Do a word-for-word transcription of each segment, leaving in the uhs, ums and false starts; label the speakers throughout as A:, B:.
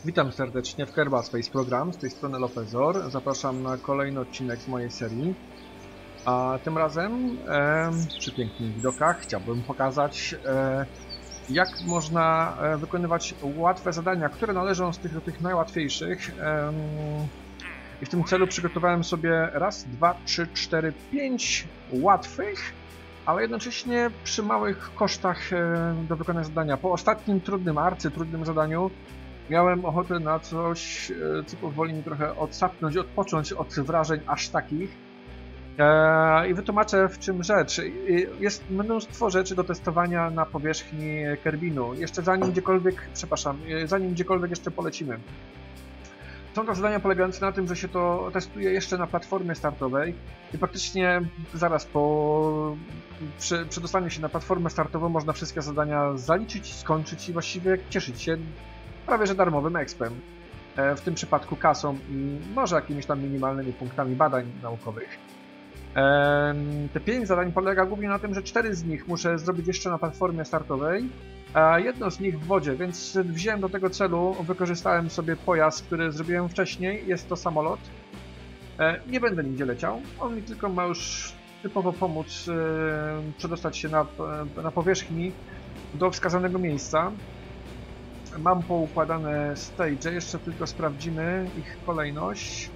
A: Witam serdecznie w Kerbal Space Program, z tej strony Lopezor. Zapraszam na kolejny odcinek z mojej serii. A tym razem e, przy pięknych widokach chciałbym pokazać, e, jak można e, wykonywać łatwe zadania, które należą z tych do tych najłatwiejszych. E, I w tym celu przygotowałem sobie raz, dwa, trzy, cztery, pięć łatwych, ale jednocześnie przy małych kosztach e, do wykonania zadania. Po ostatnim trudnym, arcytrudnym zadaniu miałem ochotę na coś, co pozwoli mi trochę odsapnąć, odpocząć od wrażeń aż takich. Eee, I wytłumaczę, w czym rzecz. Jest mnóstwo rzeczy do testowania na powierzchni Kerbinu. Jeszcze zanim gdziekolwiek, przepraszam, zanim gdziekolwiek jeszcze polecimy. Są to zadania polegające na tym, że się to testuje jeszcze na platformie startowej i praktycznie zaraz po przy, przedostaniu się na platformę startową można wszystkie zadania zaliczyć, skończyć i właściwie cieszyć się prawie że darmowym expem, w tym przypadku kasą i może jakimiś tam minimalnymi punktami badań naukowych. Te pięć zadań polega głównie na tym, że cztery z nich muszę zrobić jeszcze na platformie startowej, a jedno z nich w wodzie, więc wziąłem do tego celu, wykorzystałem sobie pojazd, który zrobiłem wcześniej, jest to samolot. Nie będę nigdzie leciał, on mi tylko ma już typowo pomóc przedostać się na, na powierzchni do wskazanego miejsca. Mam poukładane stage, jeszcze tylko sprawdzimy ich kolejność.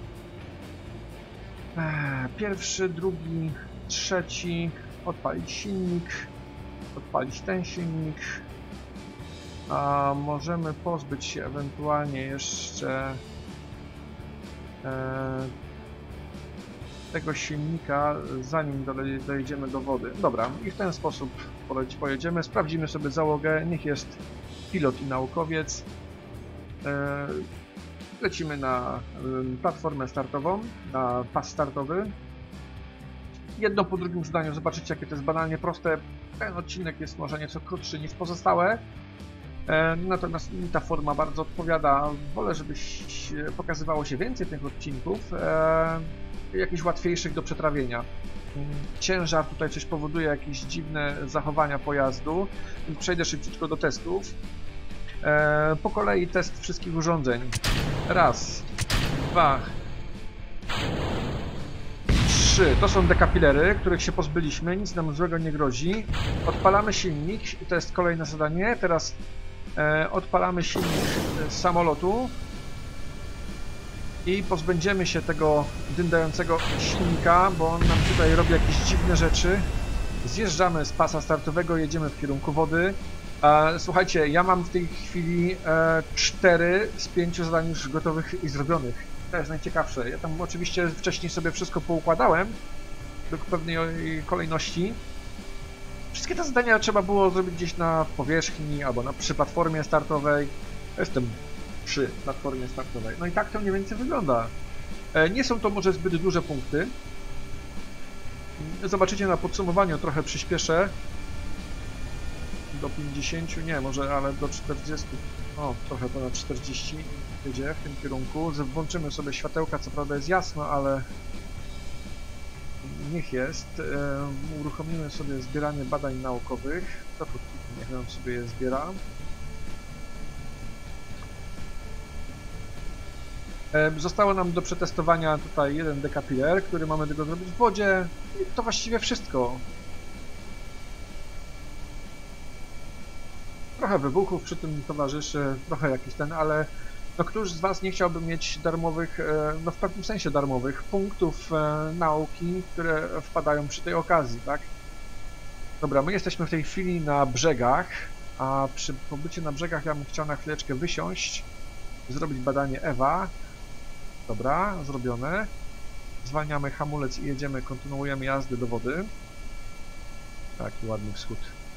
A: Pierwszy, drugi, trzeci, odpalić silnik, odpalić ten silnik. A możemy pozbyć się ewentualnie jeszcze tego silnika, zanim dojedziemy do wody. Dobra, i w ten sposób pojedziemy. Sprawdzimy sobie załogę, niech jest pilot i naukowiec. Lecimy na platformę startową, na pas startowy. Jedno po drugim zdaniu zobaczycie, jakie to jest banalnie proste. Ten odcinek jest może nieco krótszy niż pozostałe, natomiast mi ta forma bardzo odpowiada. Wolę, żeby pokazywało się więcej tych odcinków, jakichś łatwiejszych do przetrawienia. Ciężar tutaj coś powoduje, jakieś dziwne zachowania pojazdu. Przejdę szybciutko do testów. Eee, po kolei test wszystkich urządzeń. Raz, dwa, trzy. To są dekapilery, których się pozbyliśmy. Nic nam złego nie grozi. Odpalamy silnik. To jest kolejne zadanie. Teraz e, odpalamy silnik z samolotu. I pozbędziemy się tego dyndającego silnika, bo on nam tutaj robi jakieś dziwne rzeczy. Zjeżdżamy z pasa startowego, jedziemy w kierunku wody. E, słuchajcie, ja mam w tej chwili e, cztery z pięciu zadań już gotowych i zrobionych. To jest najciekawsze. Ja tam oczywiście wcześniej sobie wszystko poukładałem do pewnej kolejności. Wszystkie te zadania trzeba było zrobić gdzieś na powierzchni albo na, przy platformie startowej. Jestem przy platformie startowej. No i tak to mniej więcej wygląda. E, nie są to może zbyt duże punkty. Zobaczycie na podsumowaniu, trochę przyspieszę. Do pięćdziesięciu, nie, może, ale do czterdziestu. O, trochę ponad czterdzieści jedzie w tym kierunku. Włączymy sobie światełka, co prawda jest jasno, ale niech jest. E, uruchomimy sobie zbieranie badań naukowych. To tu niech nam sobie je zbiera. Zostało nam do przetestowania tutaj jeden dekapiler, który mamy tylko zrobić w wodzie. I to właściwie wszystko. Trochę wybuchów przy tym towarzyszy, trochę jakiś ten, ale no któż z Was nie chciałby mieć darmowych, no w pewnym sensie darmowych, punktów nauki, które wpadają przy tej okazji, tak? Dobra, my jesteśmy w tej chwili na brzegach, a przy pobycie na brzegach ja bym chciał na chwileczkę wysiąść, zrobić badanie Ewa. Dobra, zrobione. Zwalniamy hamulec i jedziemy, kontynuujemy jazdę do wody. Taki ładny wschód.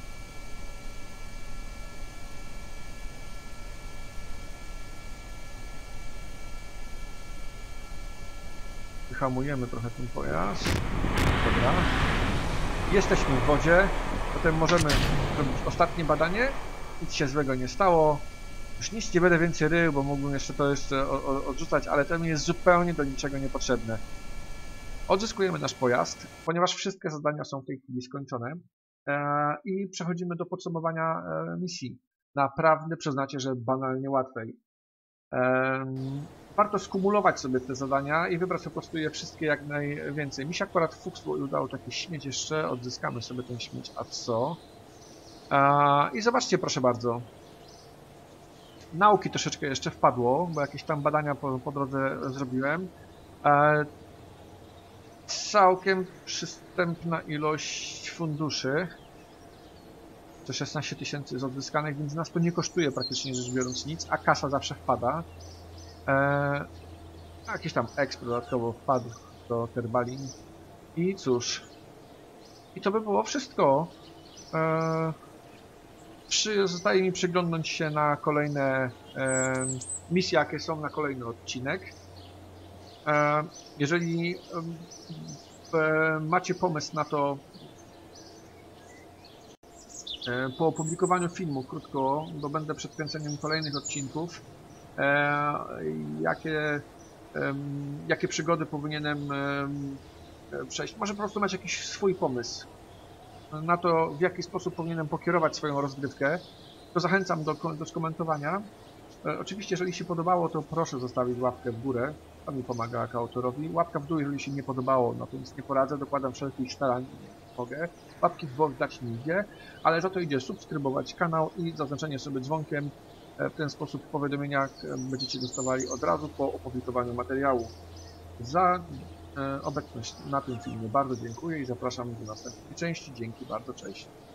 A: Wyhamujemy trochę ten pojazd. Dobra. Jesteśmy w wodzie. Potem możemy zrobić ostatnie badanie. Nic się złego nie stało. Już nic nie będę więcej rył, bo mógłbym jeszcze to jeszcze odrzucać, ale to mi jest zupełnie do niczego niepotrzebne. Odzyskujemy nasz pojazd, ponieważ wszystkie zadania są w tej chwili skończone i przechodzimy do podsumowania misji. Naprawdę przyznacie, że banalnie łatwej. Warto skumulować sobie te zadania i wybrać po prostu je wszystkie jak najwięcej. Mi się akurat w Fuchslu udało taki śmieć jeszcze, odzyskamy sobie ten śmieć, a co? I zobaczcie, proszę bardzo. Nauki troszeczkę jeszcze wpadło, bo jakieś tam badania po, po drodze zrobiłem. Całkiem przystępna ilość funduszy. To szesnaście tysięcy z odzyskanych, więc nas to nie kosztuje praktycznie rzecz biorąc nic, a kasa zawsze wpada. Eee, jakiś tam ekspert dodatkowo wpadł do Terbalin. I cóż. I to by było wszystko. Eee, przy, zostaje mi przyglądnąć się na kolejne e, misje, jakie są na kolejny odcinek. E, jeżeli e, macie pomysł na to, e, po opublikowaniu filmu krótko, bo będę przed kręceniem kolejnych odcinków, e, jakie, e, jakie przygody powinienem e, przejść. Może po prostu macie jakiś swój pomysł na to, w jaki sposób powinienem pokierować swoją rozgrywkę, to zachęcam do, do skomentowania. E, oczywiście, jeżeli się podobało, to proszę zostawić łapkę w górę. To mi pomaga jako autorowi. Łapka w dół, jeżeli się nie podobało, no to nic nie poradzę, dokładam wszelkich starań, nie mogę. Łapki w bok dać nie idzie, ale za to idzie subskrybować kanał i zaznaczenie sobie dzwonkiem. E, w ten sposób powiadomienia będziecie dostawali od razu po opublikowaniu materiału. Za obecność na tym filmie bardzo dziękuję i zapraszam do następnej części. Dzięki bardzo, cześć.